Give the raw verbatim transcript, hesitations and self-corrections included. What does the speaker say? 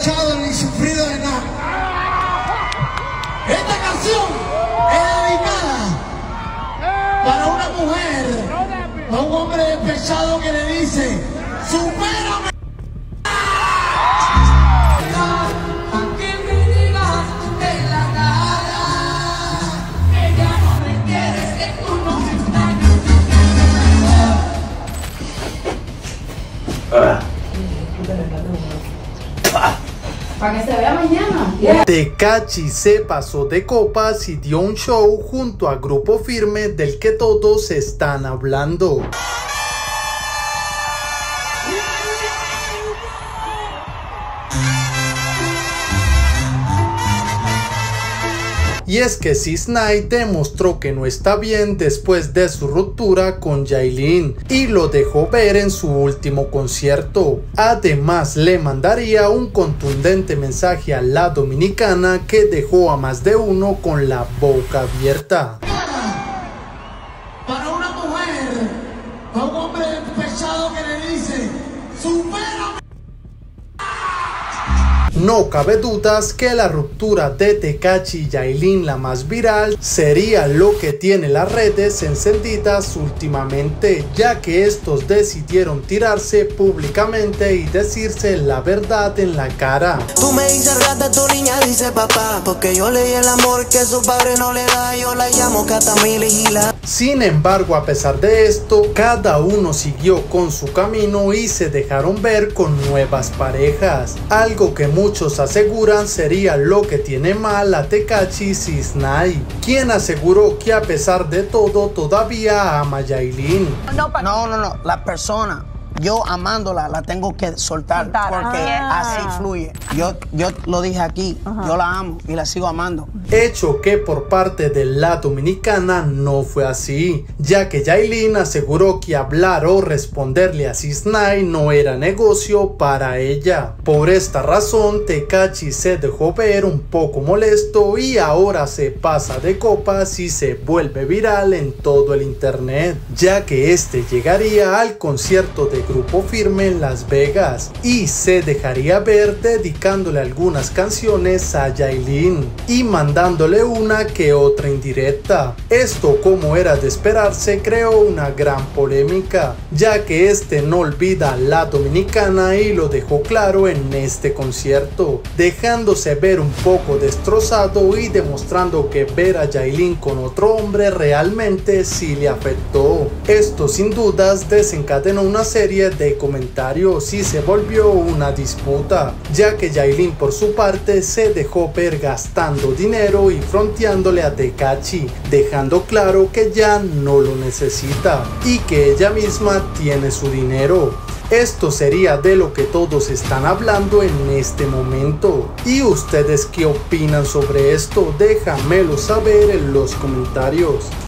aprovechado ni sufrido de nada. Esta canción es dedicada para una mujer, a un hombre despechado que le dice: supérame. Para que se vea mañana. Yeah. Tekashi se pasó de copas y dio un show junto a Grupo Firme del que todos están hablando. Y es que Sis Nine demostró que no está bien después de su ruptura con Yailin y lo dejó ver en su último concierto. Además, le mandaría un contundente mensaje a la dominicana que dejó a más de uno con la boca abierta. Para una mujer, a un hombre despechado que le dice: supérame. No cabe dudas que la ruptura de Tekashi y Yailin, la más viral, sería lo que tiene las redes encendidas últimamente, ya que estos decidieron tirarse públicamente y decirse la verdad en la cara. Tú me dices rata, tu niña dice papá, porque yo le di el amor que su padre no le da, yo la llamo Catamil y la... Sin embargo, a pesar de esto, cada uno siguió con su camino y se dejaron ver con nuevas parejas, algo que muchos aseguran sería lo que tiene mal a Tekashi Sis Nine, quien aseguró que a pesar de todo todavía ama a Yailin. No, no, no, no, la persona, yo amándola la tengo que soltar, soltar. porque ah. así fluye. Yo, yo lo dije aquí, uh-huh. yo la amo y la sigo amando. Hecho que por parte de la dominicana no fue así, ya que Yailin aseguró que hablar o responderle a Sis Nine no era negocio para ella. Por esta razón, Tekashi se dejó ver un poco molesto y ahora se pasa de copas y se vuelve viral en todo el internet, ya que este llegaría al concierto de Grupo Firme en Las Vegas y se dejaría ver dedicándole algunas canciones a Yailin y mandándole una que otra indirecta. Esto, como era de esperarse, creó una gran polémica, ya que este no olvida a la dominicana y lo dejó claro en este concierto, dejándose ver un poco destrozado y demostrando que ver a Yailin con otro hombre realmente sí le afectó. Esto sin dudas desencadenó una serie de comentarios y se volvió una disputa, ya que Yailin por su parte se dejó ver gastando dinero y fronteándole a Tekashi, dejando claro que ya no lo necesita y que ella misma tiene su dinero. Esto sería de lo que todos están hablando en este momento. ¿Y ustedes qué opinan sobre esto? Déjamelo saber en los comentarios.